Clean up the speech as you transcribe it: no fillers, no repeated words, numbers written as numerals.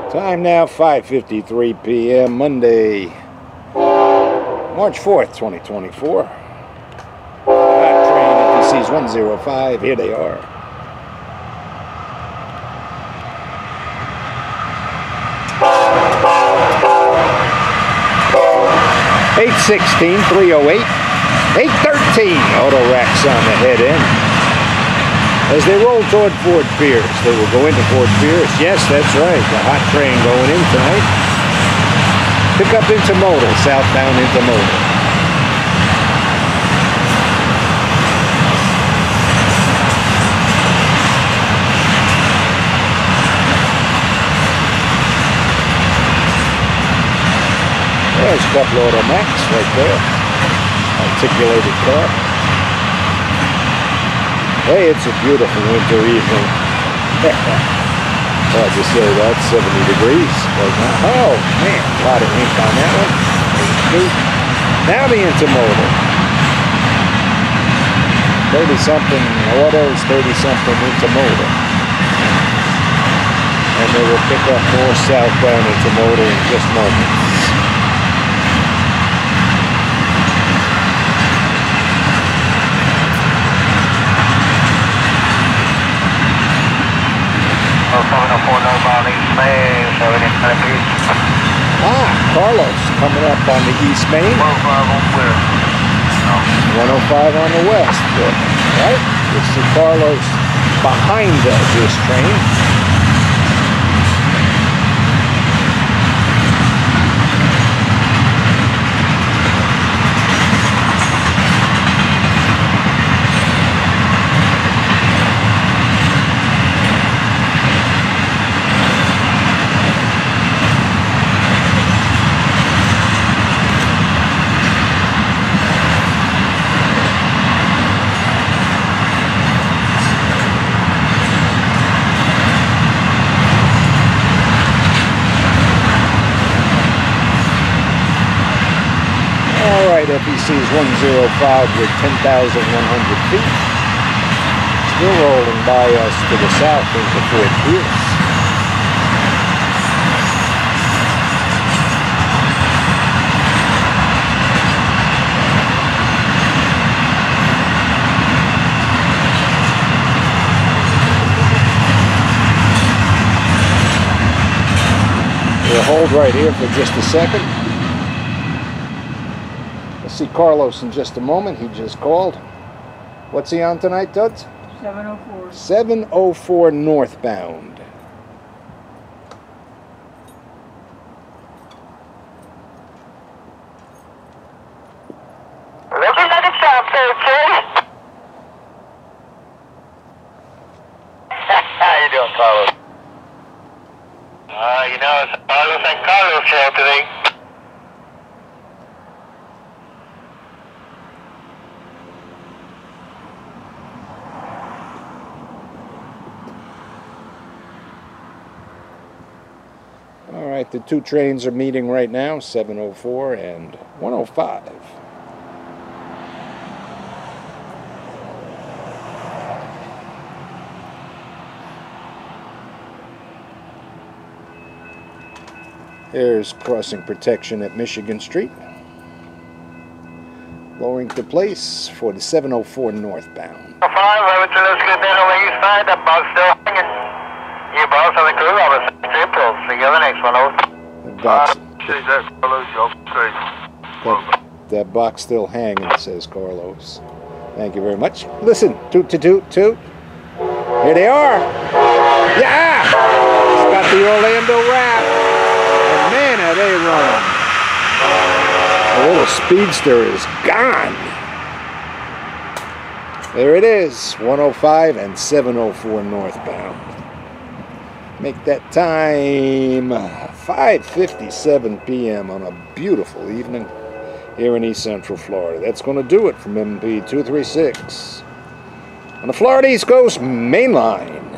Time now 5:53 p.m. Monday, March 4th, 2024. Hot train FEC105. Here they are. $816, $308, $813. Auto racks on the head end. As they roll toward Fort Pierce, they will go into Fort Pierce. Yes, that's right. The hot train going in tonight. Pick up intermodal, southbound intermodal. There's a couple Automax right there. Articulated car. Hey, it's a beautiful winter evening. Hard to say that, 70 degrees. Oh, man, a lot of ink on that one. Now the intermodal. 30-something autos, 30-something intermodal. And they will pick up more southbound intermodal in just moments. Carlos coming up on the East Main. 105 on the West. Right? You see Carlos behind this train. FEC's 105 with 10,100 feet. Still rolling by us to the south into Fort Pierce. We'll hold right here for just a second. See Carlos in just a moment. He just called. What's he on tonight, Tuds? 704. 704 northbound. Looking like a stop there, Jay. How you doing, Carlos? You know, it's Carlos and Carlos show today. Alright, the two trains are meeting right now, 704 and 105. There's crossing protection at Michigan Street. Lowering to place for the 704 northbound. 5, let's get down on the east side. That box still hanging. You boss on the crew office. April, see you the next one, that box still hanging, says Carlos. Thank you very much. Listen, toot to toot toot. Here they are. Yeah! It's got the Orlando wrap. And man, are they running. The little speedster is gone. There it is, 105 and 704 northbound. Make that time 5:57 p.m. on a beautiful evening here in East Central Florida. That's going to do it from MP 236 on the Florida East Coast Main Line.